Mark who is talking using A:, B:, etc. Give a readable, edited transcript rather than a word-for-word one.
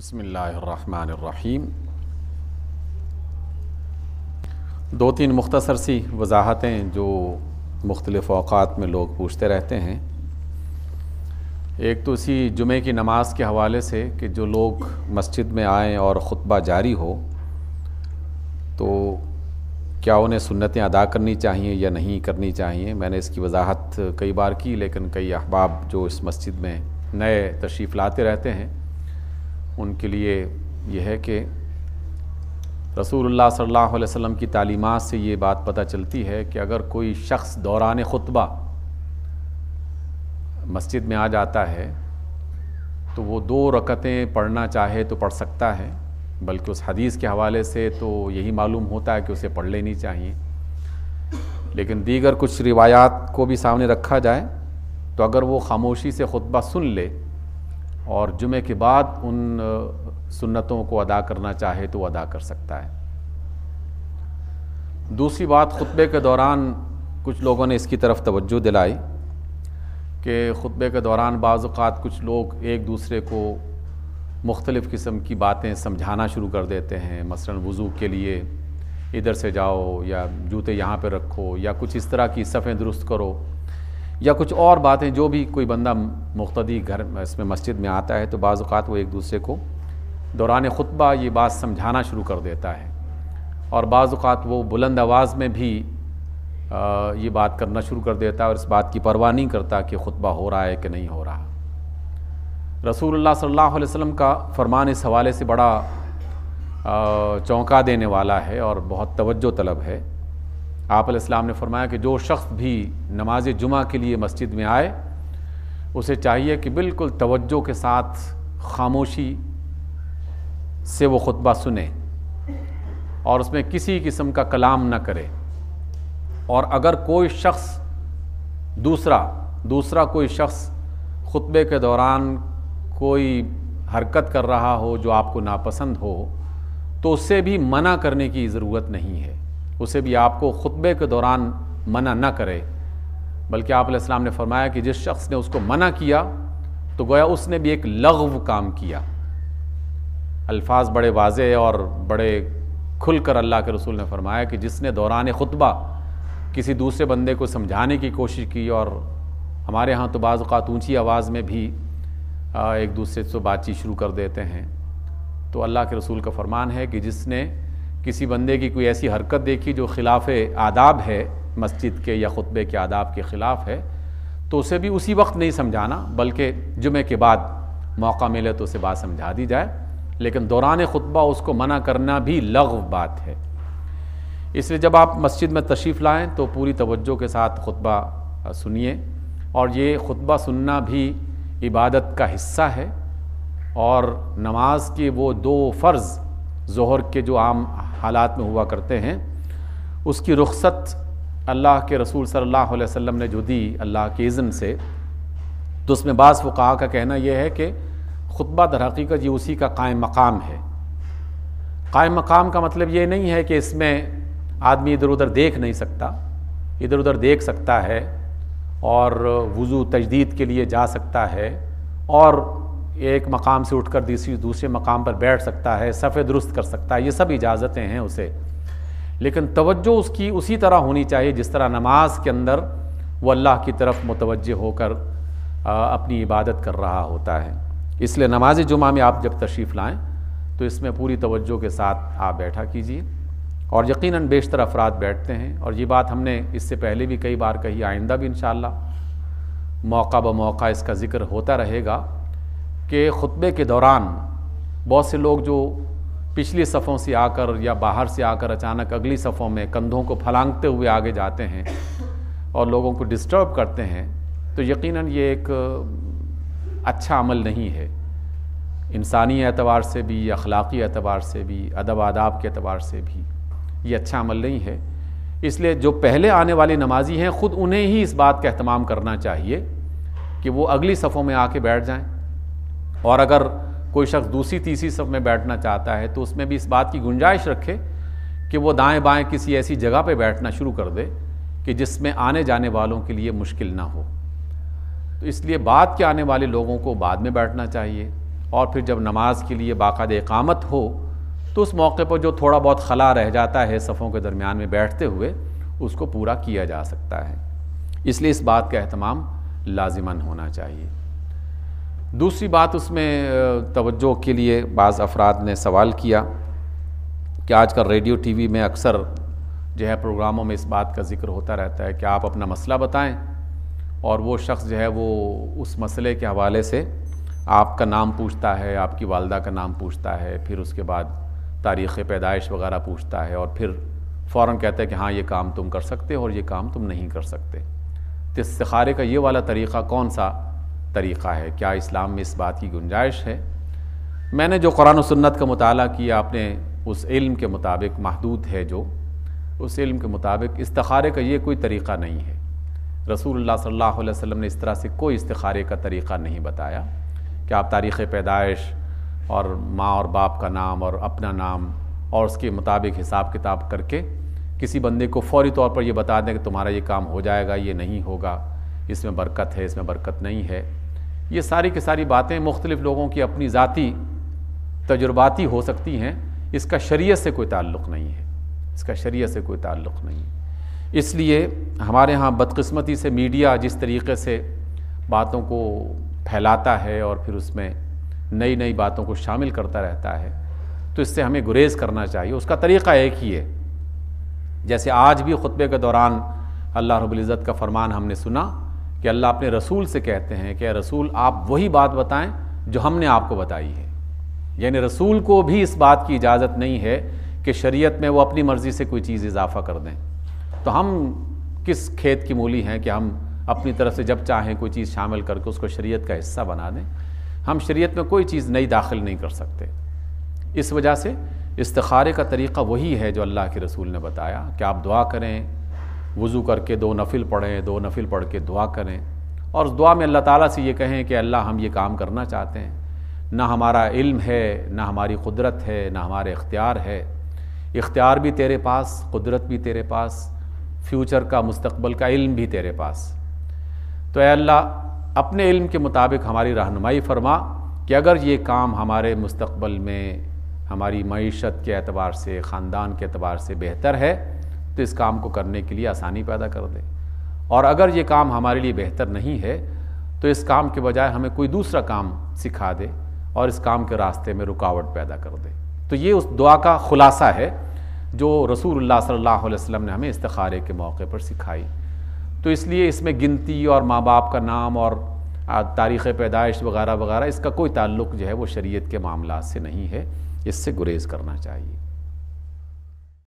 A: بسم اللہ الرحمن الرحیم۔ دو تین مختصر سی وضاحتیں جو مختلف اوقات میں لوگ پوچھتے رہتے ہیں۔ ایک تو اسی جمعے کی نماز کے حوالے سے کہ جو لوگ مسجد میں آئیں اور خطبہ جاری ہو تو کیا انہیں سنتیں ادا کرنی چاہیے یا نہیں کرنی چاہیے۔ میں نے اس کی وضاحت کئی بار کی، لیکن کئی احباب جو اس مسجد میں نئے تشریف لاتے رہتے ہیں ان کے لیے یہ ہے کہ رسول اللہ صلی اللہ علیہ وسلم کی تعلیمات سے یہ بات پتہ چلتی ہے کہ اگر کوئی شخص دوران خطبہ مسجد میں آ جاتا ہے تو وہ 2 رکعتیں پڑھنا چاہے تو پڑھ سکتا ہے، بلکہ اس حدیث کے حوالے سے تو یہی معلوم ہوتا ہے کہ اسے پڑھ لینی چاہیے۔ لیکن دیگر کچھ روایات کو بھی سامنے رکھا جائے تو اگر وہ خاموشی سے خطبہ سن لے اور جمعے کے بعد ان سنتوں کو ادا کرنا چاہے تو وہ ادا کر سکتا ہے۔ دوسری بات، خطبے کے دوران کچھ لوگوں نے اس کی طرف توجہ دلائی کہ خطبے کے دوران بعض اوقات کچھ لوگ ایک دوسرے کو مختلف قسم کی باتیں سمجھانا شروع کر دیتے ہیں، مثلا وضو کے لیے ادھر سے جاؤ یا جوتے یہاں پہ رکھو یا کچھ اس طرح کی صفیں درست کرو یا کچھ اور باتیں، جو بھی کوئی بندہ مقتدی گھر اس میں مسجد میں آتا ہے تو بعض اوقات وہ ایک دوسرے کو دوران خطبہ یہ بات سمجھانا شروع کر دیتا ہے، اور بعض اوقات وہ بلند آواز میں بھی یہ بات کرنا شروع کر دیتا ہے اور اس بات کی پرواہ نہیں کرتا کہ خطبہ ہو رہا ہے کہ نہیں ہو رہا۔ رسول اللہ صلی اللہ علیہ وسلم کا فرمان اس حوالے سے بڑا چونکا دینے والا ہے اور بہت توجہ طلب ہے۔ آپ علیہ السلام نے فرمایا کہ جو شخص بھی نماز جمعہ کے لیے مسجد میں آئے اسے چاہیے کہ بالکل توجہ کے ساتھ خاموشی سے وہ خطبہ سنے اور اس میں کسی قسم کا کلام نہ کرے، اور اگر کوئی شخص دوسرا کوئی شخص خطبے کے دوران کوئی حرکت کر رہا ہو جو آپ کو ناپسند ہو تو اس سے بھی منع کرنے کی ضرورت نہیں ہے، اسے بھی آپ کو خطبے کے دوران منع نہ کرے، بلکہ آپ علیہ السلام نے فرمایا کہ جس شخص نے اس کو منع کیا تو گویا اس نے بھی ایک لغو کام کیا۔ الفاظ بڑے واضح اور بڑے کھل کر اللہ کے رسول نے فرمایا کہ جس نے دوران خطبہ کسی دوسرے بندے کو سمجھانے کی کوشش کی، اور ہمارے ہاں تو بعض اوقات اونچی آواز میں بھی ایک دوسرے سے بات چیت شروع کر دیتے ہیں، تو اللہ کے رسول کا فرمان ہے کہ جس نے کسی بندے کی کوئی ایسی حرکت دیکھی جو خلاف آداب ہے، مسجد کے یا خطبے کے آداب کے خلاف ہے، تو اسے بھی اسی وقت نہیں سمجھانا، بلکہ جمعے کے بعد موقع ملے تو اسے بات سمجھا دی جائے، لیکن دوران خطبہ اس کو منع کرنا بھی لغو بات ہے۔ اس لیے جب آپ مسجد میں تشریف لائیں تو پوری توجہ کے ساتھ خطبہ سنیے، اور یہ خطبہ سننا بھی عبادت کا حصہ ہے، اور نماز کے وہ 2 فرض ظہر کے جو عام حالات میں ہوا کرتے ہیں اس کی رخصت اللہ کے رسول صلی اللہ علیہ وسلم نے جو دی اللہ کے اذن سے، تو اس میں بعض فقہاء کا کہنا یہ ہے کہ خطبہ در حقیقت یہ اسی کا قائم مقام ہے۔ قائم مقام کا مطلب یہ نہیں ہے کہ اس میں آدمی ادھر ادھر دیکھ نہیں سکتا، ادھر ادھر دیکھ سکتا ہے اور وضو تجدید کے لیے جا سکتا ہے اور ایک مقام سے اٹھ کر دوسرے مقام پر بیٹھ سکتا ہے، صفیں درست کر سکتا ہے، یہ سب اجازتیں ہیں اسے، لیکن توجہ اس کی اسی طرح ہونی چاہیے جس طرح نماز کے اندر وہ اللہ کی طرف متوجہ ہو کر اپنی عبادت کر رہا ہوتا ہے۔ اس لیے نماز جمعہ میں آپ جب تشریف لائیں تو اس میں پوری توجہ کے ساتھ آپ بیٹھا کیجیے، اور یقیناً بیشتر افراد بیٹھتے ہیں، اور یہ بات ہم نے اس سے پہلے بھی کئی بار کہی، آئندہ بھی انشاءاللہ موقع بموقع اس کا ذکر ہوتا رہے گا کہ خطبے کے دوران بہت سے لوگ جو پچھلی صفوں سے آ کر یا باہر سے آ کر اچانک اگلی صفوں میں کندھوں کو پھلانگتے ہوئے آگے جاتے ہیں اور لوگوں کو ڈسٹرب کرتے ہیں، تو یقیناً یہ ایک اچھا عمل نہیں ہے، انسانی اعتبار سے بھی، اخلاقی اعتبار سے بھی، ادب آداب کے اعتبار سے بھی یہ اچھا عمل نہیں ہے۔ اس لیے جو پہلے آنے والے نمازی ہیں خود انہیں ہی اس بات کا اہتمام کرنا چاہیے کہ وہ اگلی صفوں میں آ کے بیٹھ جائیں، اور اگر کوئی شخص دوسری تیسری صف میں بیٹھنا چاہتا ہے تو اس میں بھی اس بات کی گنجائش رکھے کہ وہ دائیں بائیں کسی ایسی جگہ پہ بیٹھنا شروع کر دے کہ جس میں آنے جانے والوں کے لیے مشکل نہ ہو۔ تو اس لیے بعد کے آنے والے لوگوں کو بعد میں بیٹھنا چاہیے، اور پھر جب نماز کے لیے باقاعدہ اقامت ہو تو اس موقع پر جو تھوڑا بہت خلا رہ جاتا ہے صفوں کے درمیان میں بیٹھتے ہوئے اس کو پورا کیا جا سکتا ہے۔ اس لیے اس بات کا اہتمام لازماً ہونا چاہیے۔ دوسری بات اس میں توجہ کے لیے بعض افراد نے سوال کیا کہ آج کل ریڈیو ٹی وی میں اکثر جو ہے پروگراموں میں اس بات کا ذکر ہوتا رہتا ہے کہ آپ اپنا مسئلہ بتائیں، اور وہ شخص جو ہے وہ اس مسئلے کے حوالے سے آپ کا نام پوچھتا ہے، آپ کی والدہ کا نام پوچھتا ہے، پھر اس کے بعد تاریخ پیدائش وغیرہ پوچھتا ہے، اور پھر فوراً کہتا ہے کہ ہاں یہ کام تم کر سکتے ہو اور یہ کام تم نہیں کر سکتے۔ تو استخارے کا یہ والا طریقہ کون سا طریقہ ہے؟ کیا اسلام میں اس بات کی گنجائش ہے؟ میں نے جو قرآن و سنت کا مطالعہ کیا، آپ نے اس علم کے مطابق محدود ہے، جو اس علم کے مطابق استخارے کا یہ کوئی طریقہ نہیں ہے۔ رسول اللہ صلی اللہ علیہ وسلم نے اس طرح سے کوئی استخارے کا طریقہ نہیں بتایا کہ آپ تاریخ پیدائش اور ماں اور باپ کا نام اور اپنا نام اور اس کے مطابق حساب کتاب کر کے کسی بندے کو فوری طور پر یہ بتا دیں کہ تمہارا یہ کام ہو جائے گا، یہ نہیں ہوگا، اس میں برکت ہے، اس میں برکت نہیں ہے۔ یہ ساری کی ساری باتیں مختلف لوگوں کی اپنی ذاتی تجرباتی ہو سکتی ہیں، اس کا شریعت سے کوئی تعلق نہیں ہے، اس کا شریعت سے کوئی تعلق نہیں ہے۔ اس لیے ہمارے ہاں بدقسمتی سے میڈیا جس طریقے سے باتوں کو پھیلاتا ہے اور پھر اس میں نئی نئی باتوں کو شامل کرتا رہتا ہے، تو اس سے ہمیں گریز کرنا چاہیے۔ اس کا طریقہ ایک ہی ہے، جیسے آج بھی خطبے کے دوران اللہ رب العزت کا فرمان ہم نے سنا کہ اللہ اپنے رسول سے کہتے ہیں کہ اے رسول آپ وہی بات بتائیں جو ہم نے آپ کو بتائی ہے، یعنی رسول کو بھی اس بات کی اجازت نہیں ہے کہ شریعت میں وہ اپنی مرضی سے کوئی چیز اضافہ کر دیں۔ تو ہم کس کھیت کی مولی ہیں کہ ہم اپنی طرف سے جب چاہیں کوئی چیز شامل کر کے اس کو شریعت کا حصہ بنا دیں؟ ہم شریعت میں کوئی چیز نئی داخل نہیں کر سکتے۔ اس وجہ سے استخارے کا طریقہ وہی ہے جو اللہ کے رسول نے بتایا کہ آپ دعا کریں، وضو کر کے 2 نفل پڑھیں، 2 نفل پڑھ کے دعا کریں، اور اس دعا میں اللہ تعالیٰ سے یہ کہیں کہ اللہ ہم یہ کام کرنا چاہتے ہیں، نہ ہمارا علم ہے، نہ ہماری قدرت ہے، نہ ہمارے اختیار ہے، اختیار بھی تیرے پاس، قدرت بھی تیرے پاس، فیوچر کا مستقبل کا علم بھی تیرے پاس۔ تو اے اللہ اپنے علم کے مطابق ہماری رہنمائی فرما کہ اگر یہ کام ہمارے مستقبل میں ہماری معیشت کے اعتبار سے، خاندان کے اعتبار سے بہتر ہے تو اس کام کو کرنے کے لیے آسانی پیدا کر دے، اور اگر یہ کام ہمارے لیے بہتر نہیں ہے تو اس کام کے بجائے ہمیں کوئی دوسرا کام سکھا دے اور اس کام کے راستے میں رکاوٹ پیدا کر دے۔ تو یہ اس دعا کا خلاصہ ہے جو رسول اللہ صلی اللہ علیہ وسلم نے ہمیں استخارے کے موقع پر سکھائی۔ تو اس لیے اس میں گنتی اور ماں باپ کا نام اور تاریخ پیدائش وغیرہ وغیرہ اس کا کوئی تعلق جو ہے وہ شریعت کے معاملات سے نہیں ہے، اس سے گریز کرنا چاہیے۔